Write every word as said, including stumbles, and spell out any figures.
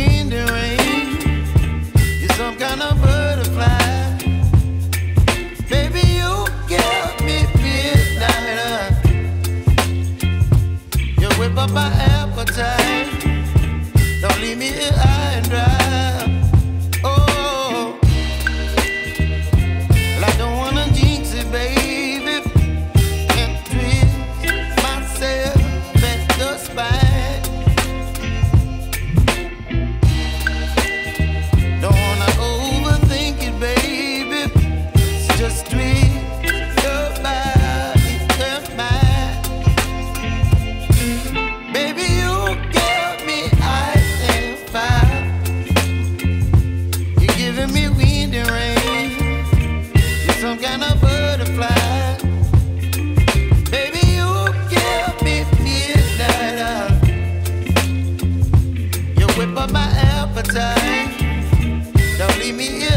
wind and rain. You're some kind of butterfly. Baby, you give me midnight. You whip up my appetite. Don't leave me here high and dry. Oh, well, I don't wanna jinx it, baby. Can't twist myself at the spine. Don't wanna overthink it, baby. It's just twist your body and mine. Baby, you give me ice and fire. You're giving me wind and rain. You're some kind of butterfly. Baby, you give me midnight. You whip up my appetite. Don't leave me here